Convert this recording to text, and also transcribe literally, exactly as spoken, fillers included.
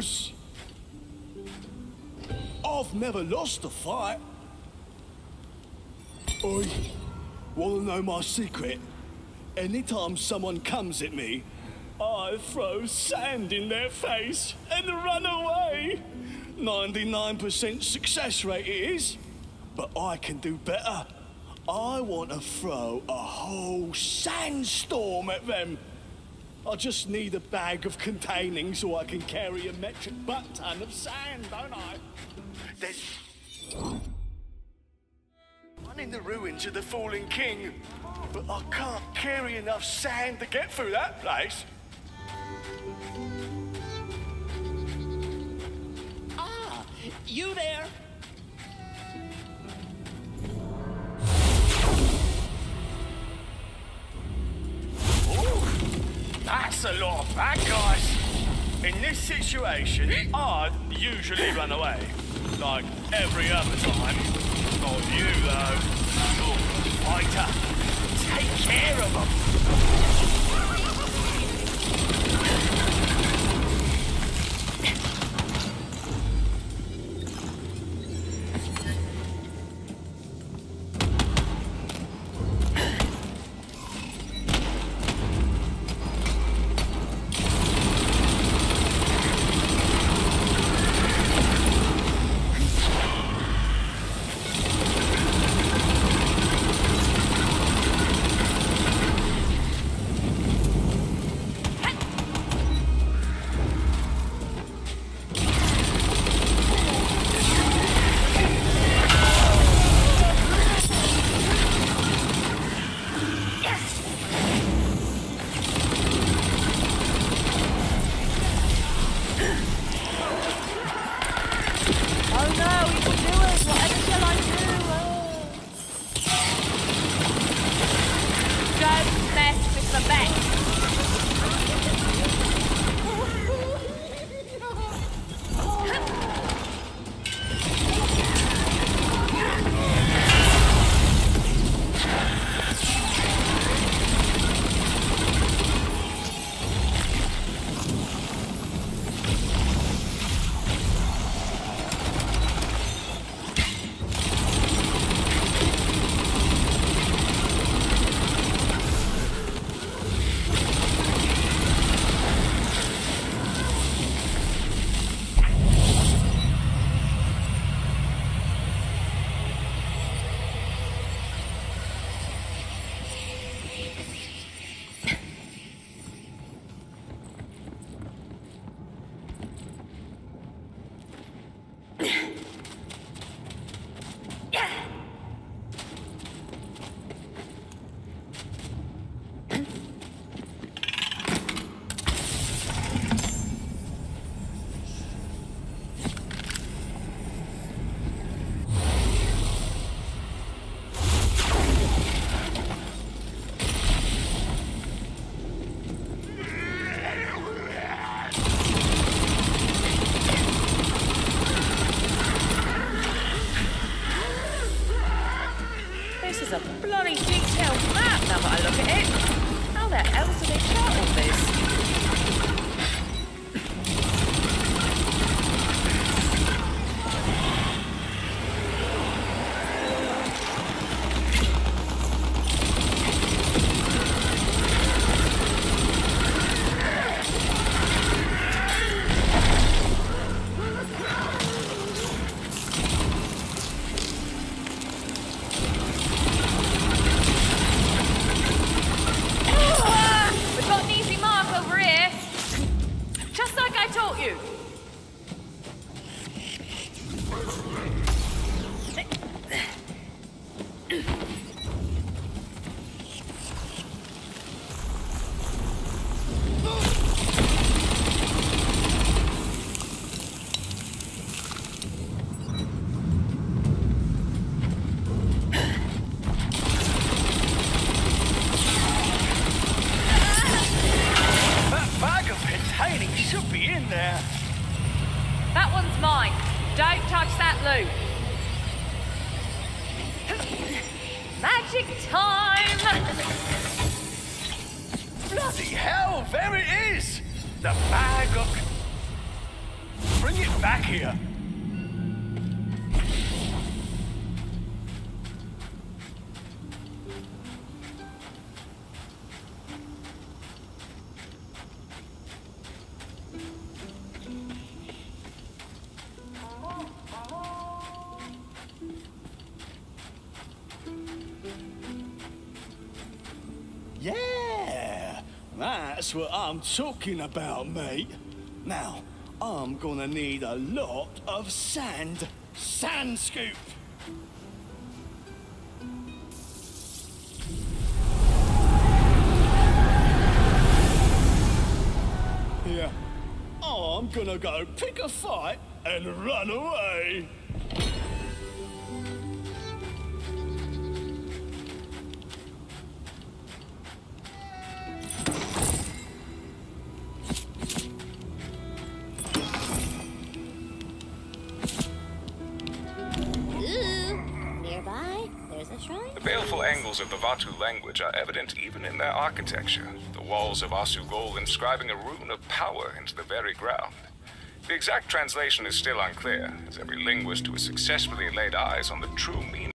knows. I've never lost a fight. Oi, wanna know my secret? Anytime someone comes at me, I throw sand in their face and run away. ninety-nine percent success rate it is, but I can do better. I want to throw a whole sandstorm at them. I just need a bag of containing so I can carry a metric butt ton of sand, don't I? There's one in the ruins of the fallen king, but I can't carry enough sand to get through that place. Ah, you there? That's a lot of bad guys. In this situation, I'd usually run away. Like every other time. Not you, though. You're a fighter. Take care of them. This is a bloody detailed map now that I look at it. How the hell do they chart all this? Magic time! Bloody hell, there it is! The bag of... back here. Yeah, that's what I'm talking about, mate. Now, I'm gonna need a lot of sand. Sand scoop! Yeah, I'm gonna go pick a fight and run away. The baleful angles of the Vatu language are evident even in their architecture, the walls of Asugol inscribing a rune of power into the very ground. The exact translation is still unclear, as every linguist who has successfully laid eyes on the true meaning